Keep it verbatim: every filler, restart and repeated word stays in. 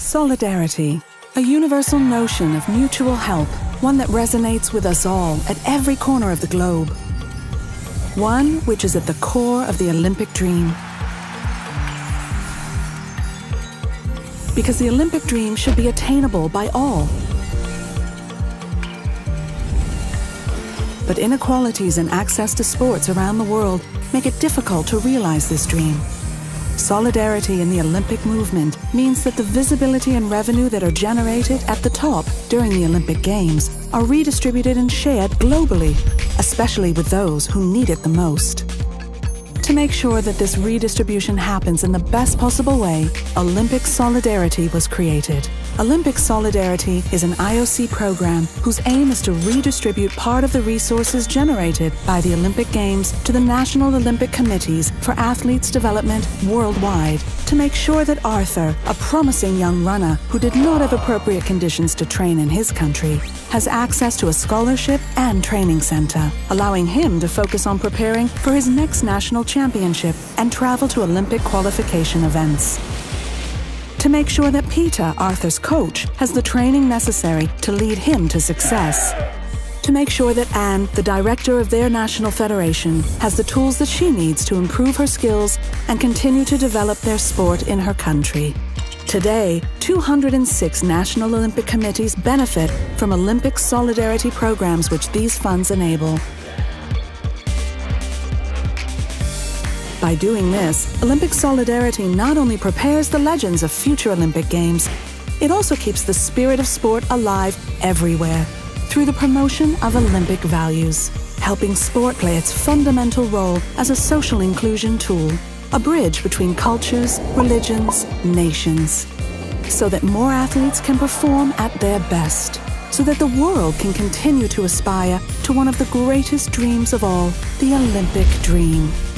Solidarity, a universal notion of mutual help, one that resonates with us all at every corner of the globe. One which is at the core of the Olympic dream. Because the Olympic dream should be attainable by all. But inequalities in access to sports around the world make it difficult to realize this dream. Solidarity in the Olympic movement means that the visibility and revenue that are generated at the top during the Olympic Games are redistributed and shared globally, especially with those who need it the most. To make sure that this redistribution happens in the best possible way, Olympic Solidarity was created. Olympic Solidarity is an I O C program whose aim is to redistribute part of the resources generated by the Olympic Games to the National Olympic Committees for athletes' development worldwide, to make sure that Arthur, a promising young runner who did not have appropriate conditions to train in his country, has access to a scholarship and training center, allowing him to focus on preparing for his next national championship and travel to Olympic qualification events. To make sure that Peter, Arthur's coach, has the training necessary to lead him to success. To make sure that Anne, the director of their national federation, has the tools that she needs to improve her skills and continue to develop their sport in her country. Today, two hundred six National Olympic Committees benefit from Olympic Solidarity programs which these funds enable. By doing this, Olympic Solidarity not only prepares the legends of future Olympic Games, it also keeps the spirit of sport alive everywhere through the promotion of Olympic values, helping sport play its fundamental role as a social inclusion tool, a bridge between cultures, religions, nations, so that more athletes can perform at their best, so that the world can continue to aspire to one of the greatest dreams of all, the Olympic dream.